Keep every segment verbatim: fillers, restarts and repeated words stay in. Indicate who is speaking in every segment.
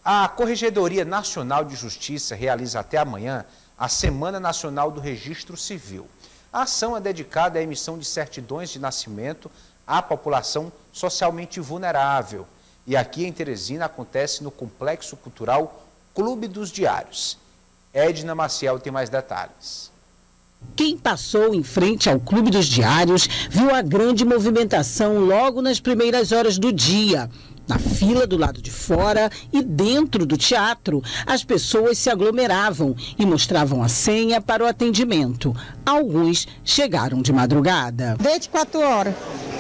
Speaker 1: A Corregedoria Nacional de Justiça realiza até amanhã a Semana Nacional do Registro Civil. A ação é dedicada à emissão de certidões de nascimento à população socialmente vulnerável. E aqui em Teresina acontece no Complexo Cultural Clube dos Diários. Edna Maciel tem mais detalhes.
Speaker 2: Quem passou em frente ao Clube dos Diários viu a grande movimentação logo nas primeiras horas do dia. Na fila do lado de fora e dentro do teatro, as pessoas se aglomeravam e mostravam a senha para o atendimento. Alguns chegaram de madrugada.
Speaker 3: vinte e quatro horas.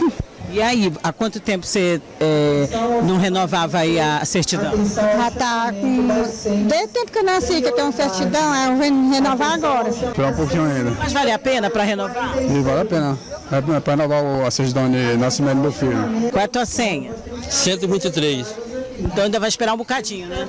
Speaker 2: E aí, há quanto tempo você é, não renovava aí a certidão?
Speaker 3: Já tá com... Desde o tempo que eu nasci, que eu tenho certidão, eu vou renovar agora.
Speaker 4: Foi um pouquinho ainda.
Speaker 2: Mas vale a pena para renovar?
Speaker 4: E vale a pena. É para renovar a certidão de nascimento do meu filho.
Speaker 2: Qual é a tua senha?
Speaker 5: cento e vinte e três.
Speaker 2: Então ainda vai esperar um bocadinho, né?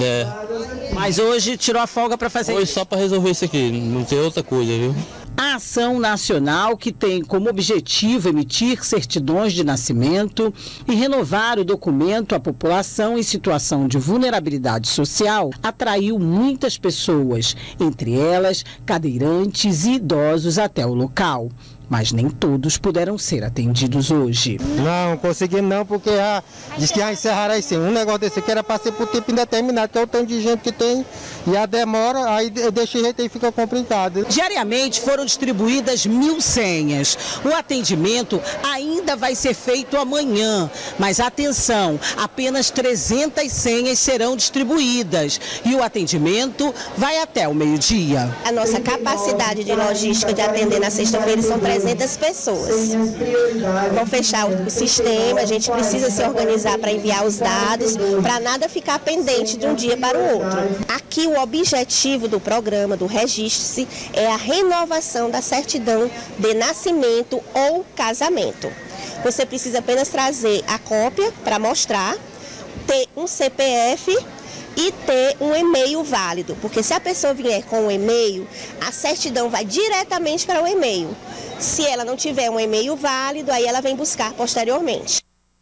Speaker 5: É.
Speaker 2: Mas hoje tirou a folga para fazer
Speaker 5: Hoje
Speaker 2: isso?
Speaker 5: só para resolver isso aqui, não tem outra coisa, viu?
Speaker 2: A ação nacional, que tem como objetivo emitir certidões de nascimento e renovar o documento à população em situação de vulnerabilidade social, atraiu muitas pessoas, entre elas cadeirantes e idosos até o local. Mas nem todos puderam ser atendidos hoje.
Speaker 6: Não, consegui não, porque já diz que já encerraram aí sim. Um negócio desse aqui era para ser por tempo indeterminado, que é o tanto de gente que tem, e a demora, aí deixa jeito aí fica complicado.
Speaker 2: Diariamente foram distribuídas mil senhas. O atendimento ainda vai ser feito amanhã, mas atenção, apenas trezentas senhas serão distribuídas e o atendimento vai até o meio-dia.
Speaker 7: A nossa capacidade de logística de atender na sexta-feira são trezentas pessoas. Vão fechar o sistema, a gente precisa se organizar para enviar os dados, para nada ficar pendente de um dia para o outro. Aqui o objetivo do programa do Registre-se é a renovação da certidão de nascimento ou casamento. Você precisa apenas trazer a cópia para mostrar, ter um C P F e ter um e-mail válido, porque se a pessoa vier com um e-mail, a certidão vai diretamente para o e-mail. Se ela não tiver um e-mail válido, aí ela vem buscar posteriormente.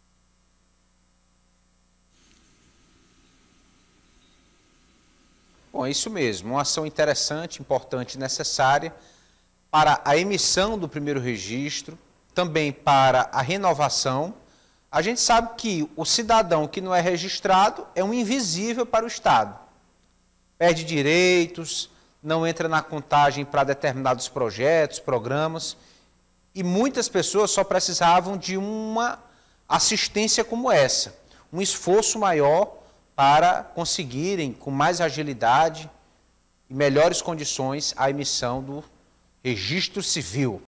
Speaker 1: Bom, é isso mesmo, uma ação interessante, importante e necessária para a emissão do primeiro registro, também para a renovação. A gente sabe que o cidadão que não é registrado é um invisível para o Estado. Perde direitos, não entra na contagem para determinados projetos, programas, e muitas pessoas só precisavam de uma assistência como essa, um esforço maior para conseguirem, com mais agilidade e melhores condições, a emissão do registro civil.